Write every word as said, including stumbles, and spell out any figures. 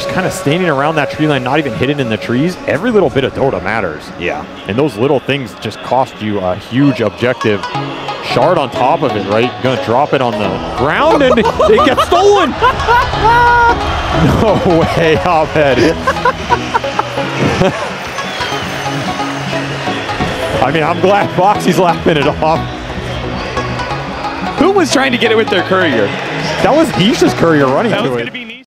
kind of standing around that tree line, not even hidden in the trees, every little bit of Dota matters. Yeah. And those little things just cost you a huge objective. Shard on top of it, right? Gonna drop it on the ground and it gets stolen! No way, Abed. I mean, I'm glad Foxy's laughing it off. Who was trying to get it with their courier? That was Nisha's courier running That to was it. going to be